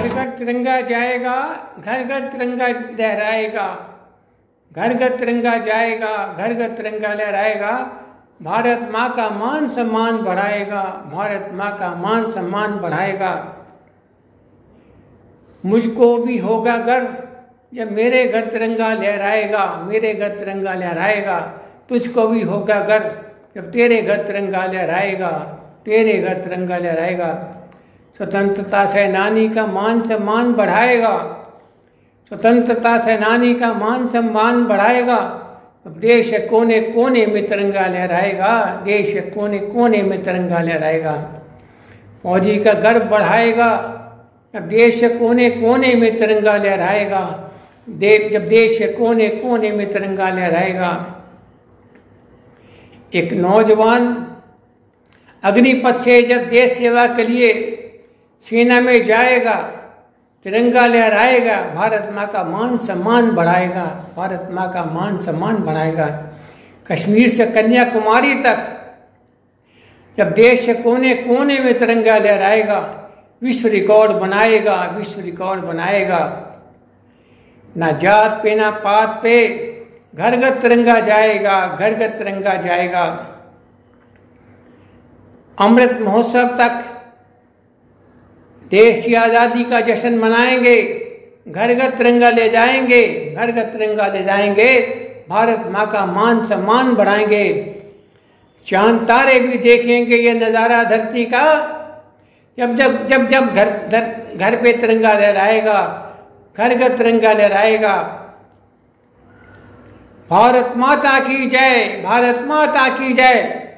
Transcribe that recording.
घर घर तिरंगा जाएगा, घर घर तिरंगा लहराएगा, घर घर तिरंगा जाएगा, घर घर तिरंगा लहराएगा। भारत माँ का मान सम्मान बढ़ाएगा, भारत माँ का मान सम्मान बढ़ाएगा। मुझको भी होगा गर्व जब मेरे घर तिरंगा लहराएगा, मेरे घर तिरंगा लहराएगा। तुझको भी होगा गर्व जब तेरे घर तिरंगा लहराएगा, तेरे घर तिरंगा लहराएगा। स्वतंत्रता सेनानी का मान सम्मान बढ़ाएगा, स्वतंत्रता सेनानी का मान सम्मान बढ़ाएगा। अब देश के कोने कोने में तिरंगा लहराएगा, देश के कोने कोने में तिरंगा लहराएगा। फौजी का गर्व बढ़ाएगा, अब देश के कोने कोने में तिरंगा लहराएगा, जब देश के कोने कोने में तिरंगा लहराएगा। एक नौजवान अग्निपथ से जब देश सेवा के लिए सेना में जाएगा, तिरंगा लहराएगा, भारत माँ का मान सम्मान बढ़ाएगा, भारत माँ का मान सम्मान बढ़ाएगा। कश्मीर से कन्याकुमारी तक जब देश के कोने कोने में तिरंगा लहराएगा, विश्व रिकॉर्ड बनाएगा, विश्व रिकॉर्ड बनाएगा। ना जात पे ना पात पे घर घर तिरंगा जाएगा, घर घर तिरंगा जाएगा। अमृत महोत्सव तक देश की आज़ादी का जश्न मनाएंगे, घर घर तिरंगा ले जाएंगे, घर घर तिरंगा ले जाएंगे। भारत माँ का मान सम्मान बढ़ाएंगे। चांद तारे भी देखेंगे ये नज़ारा धरती का, जब जब जब जब घर पे तिरंगा लहराएगा, घर घर तिरंगा लहराएगा। भारत माता की जय, भारत माता की जय।